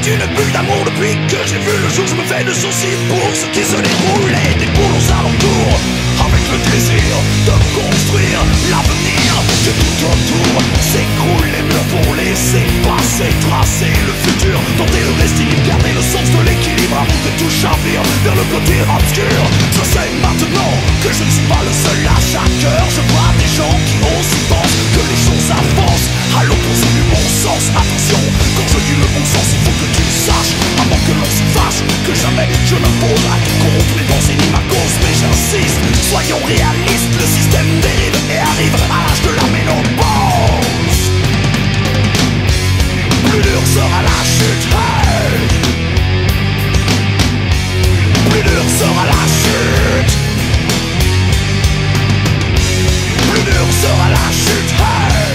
une bulle d'amour depuis que j'ai vu le jour. Je me fais de soucis pour ce qui se déroule et des boules aux alentours, avec le désir de construire l'avenir. Que tout autour s'écroule, les murs pour laisser passer, tracer le futur, tenter le destin, garder le sens de l'équilibre avant que tout chavire vers le côté obscur. Je sais maintenant que je ne suis pas le seul à chaque heure. Je vois des gens qui aussi pensent que les choses avancent à l'opposé du bon sens. Attention, quand je dis le bon sens, il faut que tu le saches, avant que l'on se fâche, que jamais je ne pose à tout contre les danses ni ma cause. Mais j'insiste, soyons réalistes, le système dérive et arrive à l'âge de la ménopause. Plus dur sera la chute, hey. Plus dur sera la chute. Plus dur sera la chute, hey.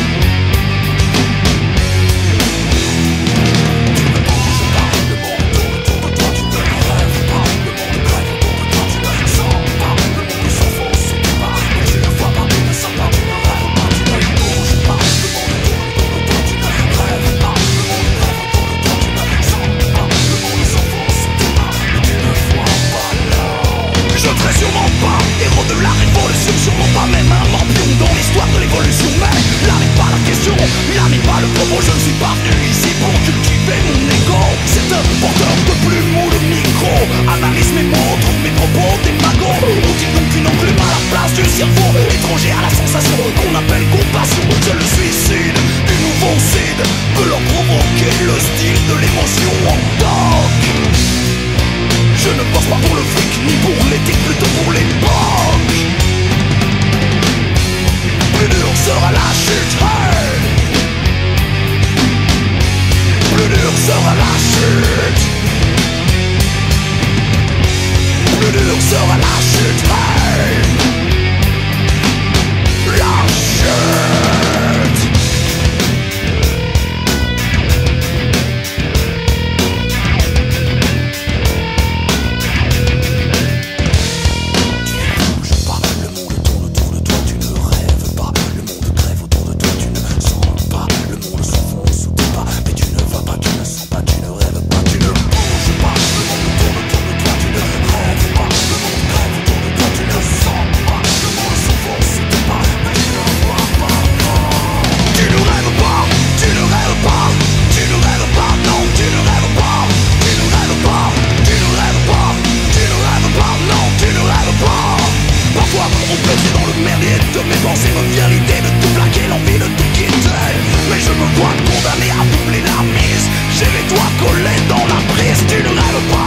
Sûrement pas héros de la révolution, sûrement pas même un lampion dans l'histoire de l'évolution. Mais là n'est pas la question, là n'est pas le propos. Je ne suis pas venu ici pour cultiver mon ego. C'est un porteur de plume ou de micro. Analyse mes mots, trouve mes propos des magots. Ont-ils donc une enclume à la place du cerveau, étranger à la sensation qu'on appelle compassion? C'est le suicide du nouveau cid, peut leur provoquer le style de l'émotion en doc. Je ne pense pas pour le fric, ni pour l'éthique, plutôt pour l'époque. Plus dur sera la chute, hey. Plus dur sera la chute. Plus dur sera la chute, hey. La chute. Mais je me vois condamné à doubler la mise. J'ai les doigts collés dans la prise. Tu ne rêves pas.